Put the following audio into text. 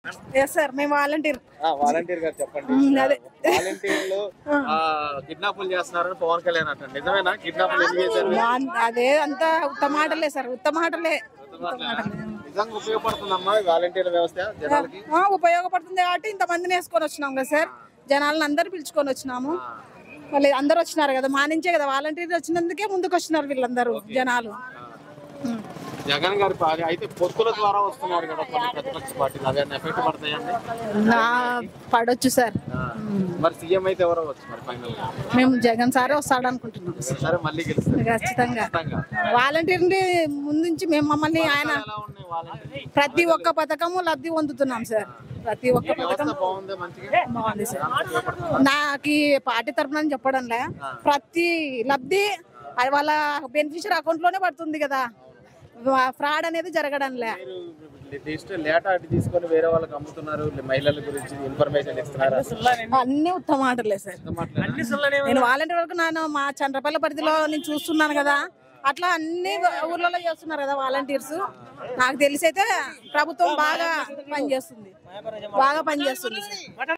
Sir మేము volunteer. Volunteer గారు చెప్పండి. వాలంటీర్లు కిడ్నాపులు చేస్తున్నారని పవన్ కళ్యాణ్ అంటారు, నిజమేనా? కిడ్నాపులు ఎందుకు చేశారు? అదే అంతా ఉత్తమాటలే సార్, ఉత్తమాటలే. నిజంగా ఉపయోగపడుతుందమ్మా వాలంటీర్ వ్యవస్థ జనాలకి? ఉపయోగపడుతుంది కాబట్టి ఇంతమందిని వేసుకొని వచ్చినాం కదా సార్, జనాలను అందరు పిలుచుకొని వచ్చినాము. వాళ్ళు అందరు వచ్చినారు కదా, మా నుంచే కదా వాలంటీర్ వచ్చినందుకే ముందుకు వచ్చినారు వీళ్ళందరూ జనాలు. జగన్ గారి అయితే పొత్తుల ద్వారా వస్తున్నారు కదా కొన్ని ప్రతిపక్ష పార్టీలు, అవి ఎఫెక్ట్ పడతాయండి? పడొచ్చు సార్. మరి సీఎం అయితే ఎవరో వచ్చు మరి ఫైనల్ గా? మేము జగన్ సారే వస్తాడు అనుకుంటున్నాం. సరే మళ్ళీ గెలుస్తారు ఖచ్చితంగా. వాలంటీర్ ముందుంచి మేము మమ్మల్ని ఆయన ప్రతి ఒక్క పథకము లబ్ధి పొందుతున్నాం సార్. ప్రతి ఒక్క పథకం బాగుంది సార్. నాకు పార్టీ తరఫున చెప్పడంలే, ప్రతి లబ్ధి వాళ్ళ బెనిఫిషియరీ అకౌంట్ లోనే పడుతుంది కదా, ఫ్రాడ్ అనేది జరగడంలే. తీసుకొని వేరే వాళ్ళకి అమ్ముతున్నారు, మహిళల గురించి ఇన్ఫర్మేషన్ ఇస్తున్నారు, అన్ని ఉత్తమాటలే సార్. నేను వాలంటీర్ వరకు మా చంద్రపల్లి పరిధిలో నేను చూస్తున్నాను కదా, అట్లా అన్ని ఊర్లలో చేస్తున్నారు కదా వాలంటీర్స్. నాకు తెలిసి అయితే ప్రభుత్వం బాగా పనిచేస్తుంది.